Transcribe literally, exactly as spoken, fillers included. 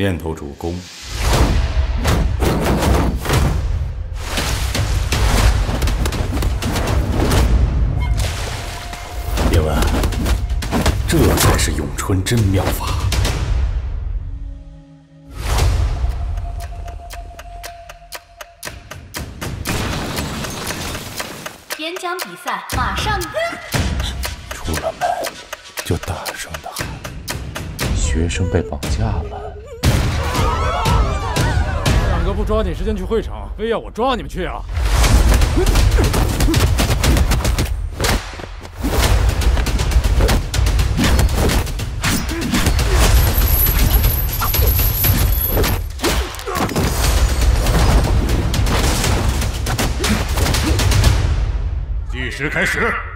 练头主攻。叶问，这才是咏春真妙法。 演讲比赛马上！ 出了门就大声的喊：“学生被绑架了！” 两个不抓紧时间去会场，非要我抓你们去啊！ 计时开始。